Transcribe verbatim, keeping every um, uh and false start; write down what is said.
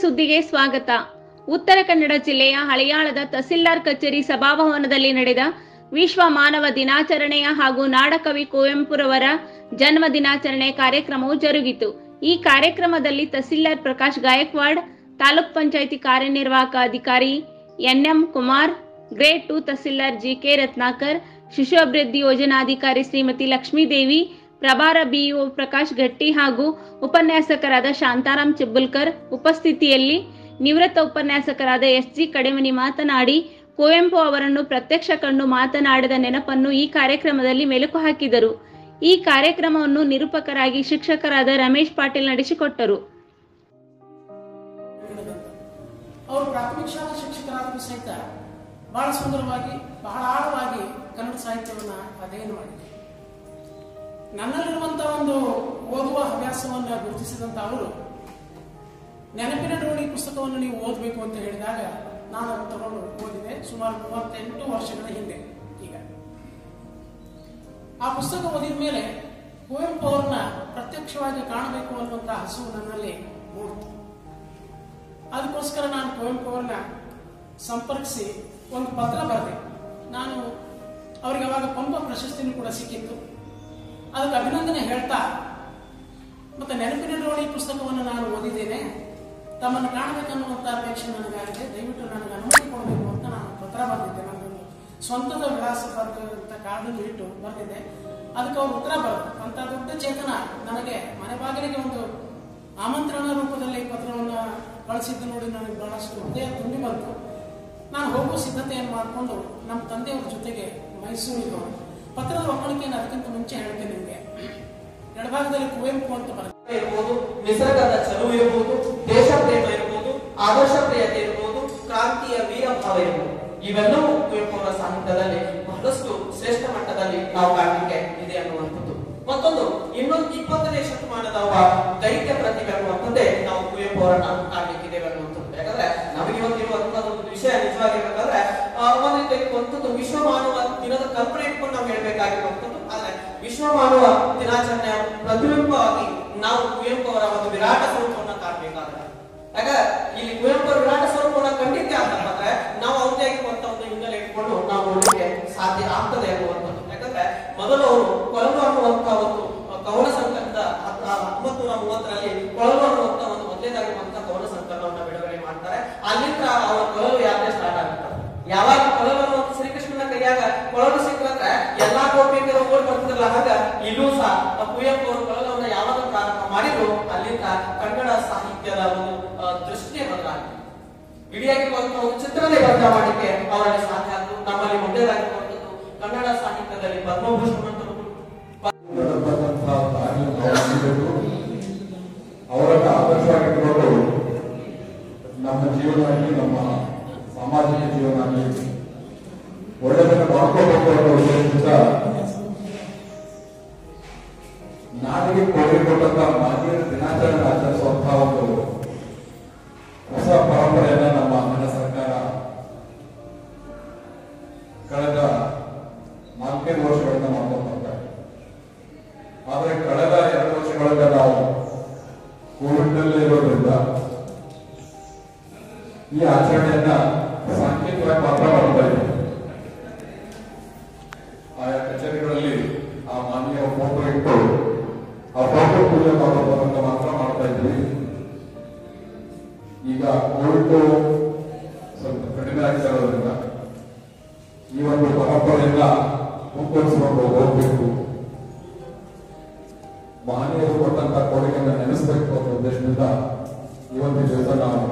ಸುದ್ದಿಗೆ ಸ್ವಾಗತ. ಉತ್ತರ ಕನ್ನಡ ಜಿಲ್ಲೆಯ ಹಳಿಯಾಳದ ತಹಸೀಲ್ದಾರ್ ಕಚೇರಿ ಸಭಾಭವನದಲ್ಲಿ ನಡೆದ ವಿಶ್ವ ಮಾನವ ದಿನಾಚರಣೆಯ ಹಾಗೂ ನಾಡಕವಿ ಕುವೆಂಪುರವರ ಜನ್ಮ ದಿನಾಚರಣೆ ಕಾರ್ಯಕ್ರಮವು ಜರುಗಿತು. ಈ ಕಾರ್ಯಕ್ರಮದಲ್ಲಿ ತಹಸೀಲ್ದಾರ್ ಪ್ರಕಾಶ್ ಗಾಯಕ್ವಾಡ್, ತಾಲೂಕ್ ಪಂಚಾಯಿತಿ ಕಾರ್ಯನಿರ್ವಾಹಕ ಅಧಿಕಾರಿ N M Kumar, grade two tahsildar G K Ratnakar, ಶಿಶು ಅಭಿವೃದ್ಧಿ ಯೋಜನಾಧಿಕಾರಿ ಶ್ರೀಮತಿ ಲಕ್ಷ್ಮೀದೇವಿ, ಪ್ರಭಾರ ಬಿಇಒ ಪ್ರಕಾಶ್ ಗಟ್ಟಿ ಹಾಗೂ ಉಪನ್ಯಾಸಕರಾದ ಶಾಂತಾರಾಮ್ ಚಿಬ್ಬುಲ್ಕರ್ ಉಪಸ್ಥಿತಿಯಲ್ಲಿ ನಿವೃತ್ತ ಉಪನ್ಯಾಸಕರಾದ ಎಸ್ ಜಿ ಕಡೆಮನಿ ಮಾತನಾಡಿ ಕುವೆಂಪು ಅವರನ್ನು ಪ್ರತ್ಯಕ್ಷ ಕಂಡು ಮಾತನಾಡಿದ ನೆನಪನ್ನು ಈ ಕಾರ್ಯಕ್ರಮದಲ್ಲಿ ಮೆಲುಕು ಹಾಕಿದರು. ಈ ಕಾರ್ಯಕ್ರಮವನ್ನು ನಿರೂಪಕರಾಗಿ ಶಿಕ್ಷಕರಾದ ರಮೇಶ್ ಪಾಟೀಲ್ ನಡೆಸಿಕೊಟ್ಟರು. ಅವರು ಪ್ರಾಥಮಿಕ ಶಾಲಾ ಶಿಕ್ಷಕರಾದರೂ ಸಹಿತ ಬಹಳ ಸುಂದರವಾಗಿ ಬಹಳ ಆಳವಾಗಿ ಕನ್ನಡ ಸಾಹಿತ್ಯವನ್ನು ಅಧ್ಯಯನ ಮಾಡಿದ್ದಾರೆ. ನನ್ನಲ್ಲಿರುವಂತಹ ಒಂದು ಓದುವ ಹವ್ಯಾಸವನ್ನು ಗುರುತಿಸಿದಂತ ಅವರು ನೆನಪಿನ ಡೋಣಿ ಪುಸ್ತಕವನ್ನು ನೀವು ಓದಬೇಕು ಅಂತ ಹೇಳಿದಾಗ ನಾನು ಅದನ್ನು ತಗೊಂಡು ಓದಿದೆ. ಸುಮಾರು ಮೂವತ್ತೆಂಟು ವರ್ಷಗಳ ಹಿಂದೆ. ಈಗ ಆ ಪುಸ್ತಕ ಓದಿದ ಮೇಲೆ ಕುವೆಂಪು ಅವ್ರನ್ನ ಪ್ರತ್ಯಕ್ಷವಾಗಿ ಕಾಣಬೇಕು ಅನ್ನುವಂತಹ ಹಸುವು ನನ್ನಲ್ಲಿ ಮೂಡಿತು. ಅದಕ್ಕೋಸ್ಕರ ನಾನು ಕುವೆಂಪು ಅವ್ರನ್ನ ಸಂಪರ್ಕಿಸಿ ಒಂದು ಪತ್ರ ಬರೆದೆ. ನಾನು ಅವರಿಗೆ ಅವಾಗ ಪಂಪ ಪ್ರಶಸ್ತಿನೂ ಕೂಡ ಸಿಕ್ಕಿತ್ತು. ಅದಕ್ಕೆ ಅಭಿನಂದನೆ ಹೇಳ್ತಾ, ಮತ್ತೆ ನೆನಪಿನ ಡೋಣಿ ಪುಸ್ತಕವನ್ನು ನಾನು ಓದಿದ್ದೇನೆ, ತಮ್ಮನ್ನು ಕಾಣಬೇಕನ್ನುವಂತ ಅಪೇಕ್ಷೆ ನನಗಾಗಿದೆ, ದಯವಿಟ್ಟು ನನಗೆ ಅನುಮತಿ ಕೊಡಬೇಕು ಅಂತ ನಾನು ಪತ್ರ ಬರೆದಿದ್ದೆ. ನನ್ನೊಂದು ಸ್ವಂತದ ವಿಳಾಸ ಬರೆದಂತ ಕಾರಣದಲ್ಲಿ ಇಟ್ಟು ಬರೆದಿದ್ದೆ. ಅದಕ್ಕೆ ಅವರು ಉತ್ತರ ಬರೆದರು. ಅಂತ ದೊಡ್ಡ ಚೇತನ ನನಗೆ ಮನೆ ಬಾಗಿಲಿಗೆ ಒಂದು ಆಮಂತ್ರಣ ರೂಪದಲ್ಲಿ ಪತ್ರವನ್ನು ಕಳಿಸಿದ್ದು ನೋಡಿ ನನಗೆ ಬಹಳಷ್ಟು ಹೃದಯ ತುಂಬಿ ಬಂತು. ನಾನು ಹೋಗುವ ಸಿದ್ಧತೆಯನ್ನು ಮಾಡಿಕೊಂಡು ನಮ್ಮ ತಂದೆಯವ್ರ ಜೊತೆಗೆ ಮೈಸೂರಿಗೆ ಹೋದೆ. ಪತ್ರದ ಒಕ್ಕಣಿಕೆಯನ್ನು ಅದಕ್ಕಿಂತ ಮುಂಚೆ ಹೇಳ್ತೇನೆ ನಿಮಗೆ. ಎಡಭಾಗದಲ್ಲಿ ಕುವೆಂಪು ಅಂತ ಬರುತ್ತೆ ಇರ್ಬೋದು, ನಿಸರ್ಗದ ಚಲುವು ಇರ್ಬೋದು, ದೇಶ ಪ್ರೇಮ ಇರ್ಬೋದು, ಆದರ್ಶ ಪ್ರಿಯತೆ ಇರ್ಬೋದು, ಕ್ರಾಂತಿಯ ವೀರ ಭಾವ ಇರ್ಬೋದು, ಇವೆಲ್ಲವೂ ಕುವೆಂಪು ಅವರ ಸಾಹಿತ್ಯದಲ್ಲಿ ಬಹಳಷ್ಟು ಶ್ರೇಷ್ಠ ಮಟ್ಟದಲ್ಲಿ ನಾವು ಕಾಣಲಿಕ್ಕೆ ಇದೆ ಅನ್ನುವಂಥದ್ದು. ಮತ್ತೊಂದು ಇನ್ನೊಂದು ಇಪ್ಪತ್ತನೇ ಶತಮಾನದ ಒಬ್ಬ ದೈತ್ಯ ಪ್ರತಿಭೆ ಅನ್ನುವಂಥದ್ದೇ ನಾವು ಕುವೆಂಪು ಅವರನ್ನ ಕಾಣಲಿಕ್ಕಿದ್ದೇವೆ ಅನ್ನುವಂಥದ್ದು. ಯಾಕಂದ್ರೆ ನಮಗೆ ಇವತ್ತಿರುವಂತಹ ಒಂದು ವಿಷಯ ನಿಜವಾಗಿರ್ಬೇಕಾದ್ರೆ ಒಂದು ರೀತಿಯಲ್ಲಿ ವಿಶ್ವ ಮಾನವ ದಿನದ ಕಲ್ಪನೆ ಇಟ್ಕೊಂಡು ನಾವು ಹೇಳ್ಬೇಕಾಗಿರುವಂಥದ್ದು. ಆದ್ರೆ ವಿಶ್ವ ಮಾನವ ದಿನಾಚರಣೆಯ ಪ್ರತಿಬಿಂಬವಾಗಿ ನಾವು ಕುವೆಂಪು ಅವರ ಒಂದು ವಿರಾಟ ಸ್ವರೂಪವನ್ನ ಕಾಣಬೇಕಾದ್ರೆ, ಯಾಕಂದ್ರೆ ಇಲ್ಲಿ ಕುವೆಂಪು ಅವರ ವಿರಾಟ ಸ್ವರೂಪವನ್ನ ಕಂಡಿದ್ದೆ ಅಂತಂದ್ರೆ ನಾವು ಅವ್ರದೇ ಆಗಿರುವಂತಹ ಒಂದು ಹಿನ್ನೆಲೆ ಇಟ್ಕೊಂಡು ನಾವು ನೋಡಲಿಕ್ಕೆ ಸಾಧ್ಯ ಆಗ್ತದೆ ಅನ್ನುವಂಥದ್ದು. ಯಾಕಂದ್ರೆ ಮೊದಲು ಅವರು ಕೊಳಲು ಅನ್ನುವಂತಹ ಒಂದು ಕವನ ಸಂಕಲನದ ಹತ್ತೊಂಬತ್ತು ನೂರ ಮೂವತ್ತರಲ್ಲಿ ಕೊಳಲು ಅನ್ನುವಂತಹ ಒಂದು ಮೊದಲೇದಾಗಿರುವಂತಹ ಕವನ ಸಂಕಲನವನ್ನ ಬಿಡುಗಡೆ ಮಾಡ್ತಾರೆ. ಅಲ್ಲಿಂದ ಅವರ ಕೊಳಲು ಯಾತ್ರೆ ಸ್ಟಾರ್ಟ್ ಆಗುತ್ತೆ. ಯಾವಾಗ ಕೊಳಲು ಅನ್ನುವಂಥ ಶ್ರೀಕೃಷ್ಣನ ಕೈಯಾಗ ಕೊಳಲು ಸಿಕ್ಕಂದ್ರೆ ಎಲ್ಲಾ ಗೋಪಿಕರು ಓಡ್ ಬರ್ತಿದ್ರಲ್ಲ, ಹಾಗ ಇಲ್ಲೂ ಸಹ ಕುವೆಂಪು ಅವರು ಕೊಳಲನ್ನ ಯಾವಾಗ ಪ್ರಾರಂಭ ಮಾಡಿದ್ರು ಅಲ್ಲಿಂದ ಕನ್ನಡ ಸಾಹಿತ್ಯದ ಒಂದು ದೃಷ್ಟಿಯೇ ಬದಲಾಗಿದೆ. ಇಡಿಯಾಗಿರುವಂತಹ ಒಂದು ಚಿತ್ರನೇ ಬದಲ ಮಾಡಲಿಕ್ಕೆ ಅವರಲ್ಲಿ ಸಾಧ್ಯ ಆಯ್ತು. ನಮ್ಮಲ್ಲಿ ಮೊದಲೇದಾಗಿರುವಂತದ್ದು ಕನ್ನಡ ಸಾಹಿತ್ಯದಲ್ಲಿ ಪದ್ಮಭೂಷಣ ಅವರನ್ನ ಆದರ್ಶವಾಗಿಟ್ಟುಕೊಂಡು ನಮ್ಮ ಜೀವನದಲ್ಲಿ ನಮ್ಮ ಸಾಮಾಜಿಕ ಜೀವನದಲ್ಲಿ ಒಳ್ಳೆದನ್ನು ಮಾಡ್ಕೋಬೇಕು ಅನ್ನೋ ಉದ್ದೇಶದಿಂದ ನಾಡಿಗೆ ಕೊಡುಗೆ ಕೊಟ್ಟಂತಹ ಮಾನ್ಯರ ದಿನಾಚರಣೆ ಆಚರಿಸುವಂತಹ ಒಂದು ಹೊಸ ಪರಂಪರೆಯನ್ನ ನಮ್ಮ ಮನೆ ಸರ್ಕಾರ ಕಳೆದ ನಾಲ್ಕೈದು ವರ್ಷಗಳಿಂದ ಮಾಡ್ಕೊಂಡು ಬರ್ತಾ ಇದೆ. ಆದ್ರೆ ಕಳೆದ ಎರಡು ವರ್ಷಗಳಿಂದ ನಾವು ಕೋವಿಡ್ ನಲ್ಲಿ ಇರೋದ್ರಿಂದ ಈ ಆಚರಣೆಯನ್ನ ಸಾಂಕೇತಿಕವಾಗಿ ಮಾತ್ರ ಮಾಡ್ತಾ ಇದ್ದೀವಿ. ಆಯಾ ಕಚೇರಿಗಳಲ್ಲಿ ಆ ಮಾನ್ಯ ಫೋಟೋ ಇಟ್ಟು ಆ ಫೋಟೋ ಪೂಜೆ ಮಾಡೋದನ್ನ ಮಾತ್ರ ಮಾಡ್ತಾ ಇದ್ವಿ. ಈಗ ಕೋವಿಡ್ ಸ್ವಲ್ಪ ಕಡಿಮೆ ಆಗ್ತಾ ಇರೋದ್ರಿಂದ ಈ ಒಂದು ಪರಂಪರೆಯನ್ನ ಮುಂದುವರಿಸಿಕೊಂಡು ಹೋಗ್ಬೇಕು, ಮಹನೀಯರು ಕೊಟ್ಟಂತ ಕೊಡುಗೆಯನ್ನು ನೆನೆಸಬೇಕು ಅನ್ನೋ ಉದ್ದೇಶದಿಂದ ಈ ಒಂದು ದಿವಸ ನಾವು